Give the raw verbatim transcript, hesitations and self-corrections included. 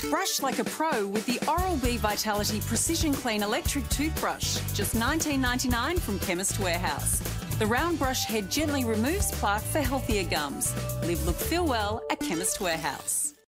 Brush like a pro with the Oral-B Vitality Precision Clean Electric Toothbrush. Just nineteen ninety-nine from Chemist Warehouse. The round brush head gently removes plaque for healthier gums. Live, look, feel well at Chemist Warehouse.